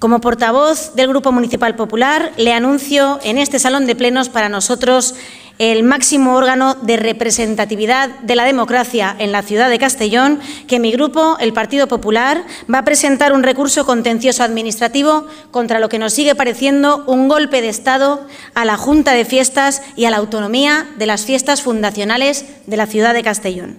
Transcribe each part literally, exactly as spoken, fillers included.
Como portavoz del Grupo Municipal Popular, le anuncio en este salón de plenos para nosotros el máximo órgano de representatividad de la democracia en la ciudad de Castellón, que mi grupo, el Partido Popular, va a presentar un recurso contencioso administrativo contra lo que nos sigue pareciendo un golpe de Estado a la Junta de Fiestas y a la autonomía de las fiestas fundacionales de la ciudad de Castellón.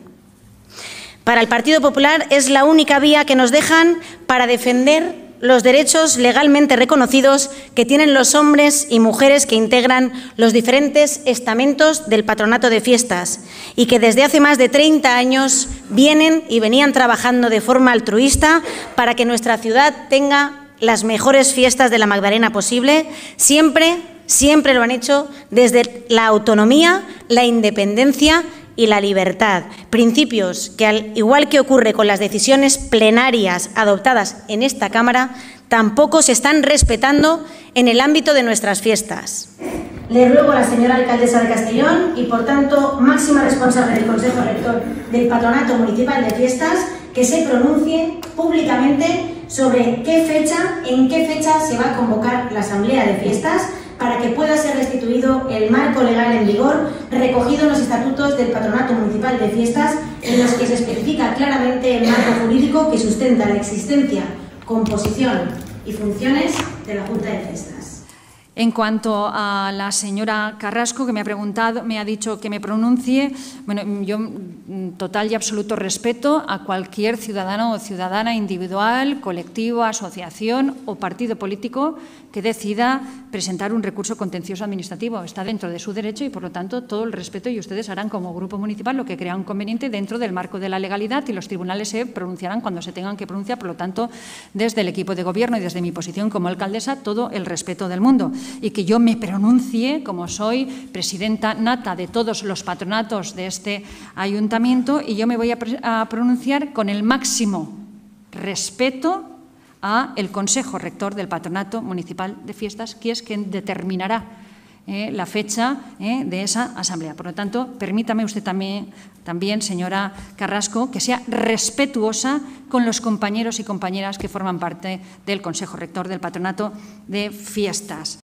Para el Partido Popular es la única vía que nos dejan para defender los derechos legalmente reconocidos que tienen los hombres y mujeres que integran los diferentes estamentos del Patronato de Fiestas y que desde hace más de treinta años vienen y venían trabajando de forma altruista para que nuestra ciudad tenga las mejores fiestas de la Magdalena posible. Siempre, siempre lo han hecho desde la autonomía, la independencia y la libertad, principios que, al igual que ocurre con las decisiones plenarias adoptadas en esta Cámara, tampoco se están respetando en el ámbito de nuestras fiestas. Le ruego a la señora alcaldesa de Castellón y, por tanto, máxima responsable del Consejo Rector del Patronato Municipal de Fiestas, que se pronuncie públicamente sobre qué fecha, en qué fecha se va a convocar la Asamblea de Fiestas, para que pueda ser restituido el marco legal en vigor recogido en los estatutos del Patronato Municipal de Fiestas, en los que se especifica claramente el marco jurídico que sustenta la existencia, composición y funciones de la Junta de Fiestas. En cuanto a la señora Carrasco, que me ha preguntado, me ha dicho que me pronuncie, bueno, yo total y absoluto respeto a cualquier ciudadano o ciudadana individual, colectivo, asociación o partido político que decida presentar un recurso contencioso administrativo. Está dentro de su derecho y, por lo tanto, todo el respeto, y ustedes harán como grupo municipal lo que crean conveniente dentro del marco de la legalidad, y los tribunales se pronunciarán cuando se tengan que pronunciar. Por lo tanto, desde el equipo de gobierno y desde mi posición como alcaldesa, todo el respeto del mundo. Y que yo me pronuncie, como soy presidenta nata de todos los patronatos de este ayuntamiento, y yo me voy a, a pronunciar con el máximo respeto a el Consejo Rector del Patronato Municipal de Fiestas, que es quien determinará eh, la fecha eh, de esa asamblea. Por lo tanto, permítame usted también, también, señora Carrasco, que sea respetuosa con los compañeros y compañeras que forman parte del Consejo Rector del Patronato de Fiestas.